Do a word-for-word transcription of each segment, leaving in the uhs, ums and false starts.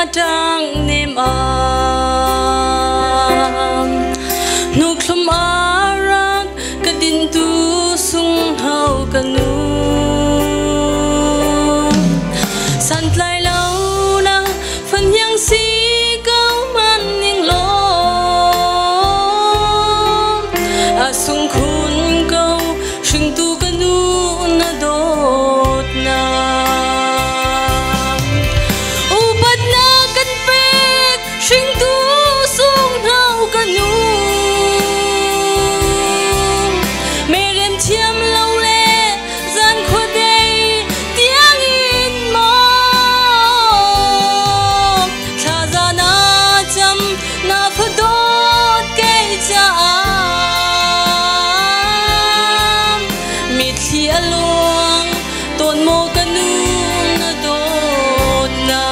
tang nem am nu klum arak kadin tu sung hau kanu san tlai lau na phần yang si câu man ning lo a sung khun câu sing tu kanu na dot na sing tu sung hau kanu merem thiam lâu le gian kho dei tiếng in mo tha za na cham na pho dot ke cha mi thi along ton mo kanu na dot na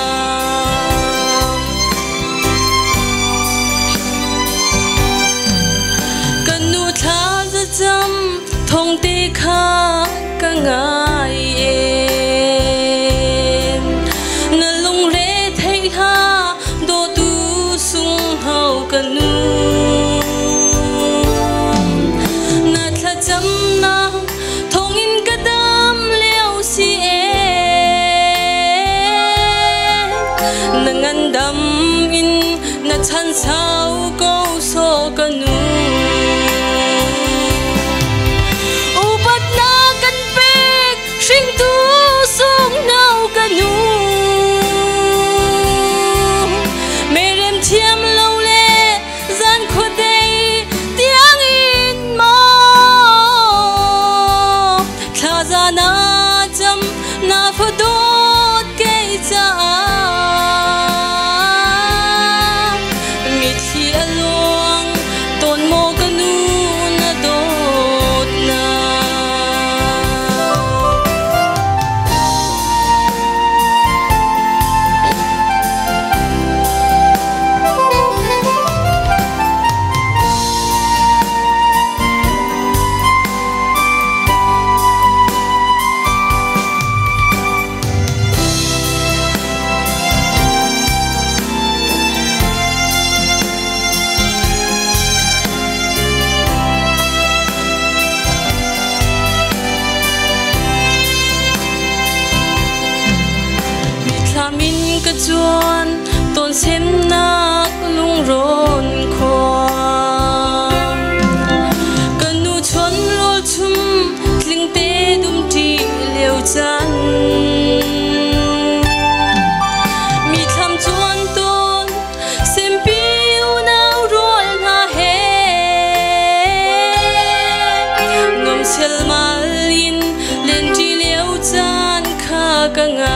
chăm thông tê kha cả ngày em na lung lệ thấy ha đô tu sung hậu kanu na thla chăm na thông in cả đam leo si em na ngan đam in na chan sao câu so kanu sing tu sung nau kanu merem thiam lâu le gian kho dei tiếng in mo tha za na cham na pho dot ke cha mi thi along ton mo kanu na dot na min ka chuan ton sem nak lung ron khom kanu chon rol chum tling te dum ti leo chan mi tham chuan ton sem piu nau rol na he ngom sel malin len ti leo chan kha ka nga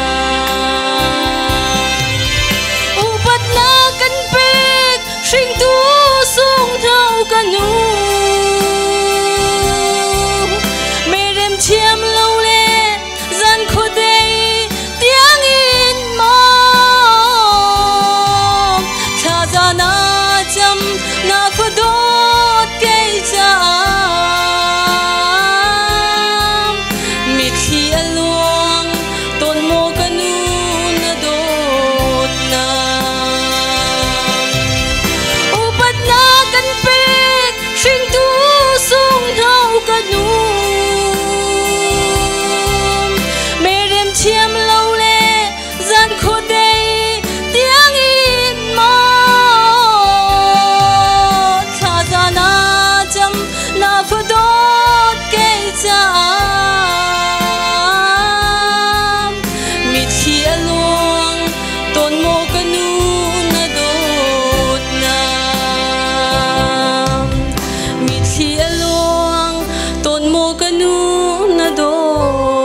sing tu sung hau kanu merem thiam lâu le gian kho dei tiếng in mo tha za na cham na pho dot ke cha mi thi along ton mo kanu na dot na sing tu sung hau kanu merem thiam lâu le gian kho dei tiếng in mo tha za na cham na pho dot ke cha mi thi along ton mo kanu na dot na mi thi along ton mo kanu na do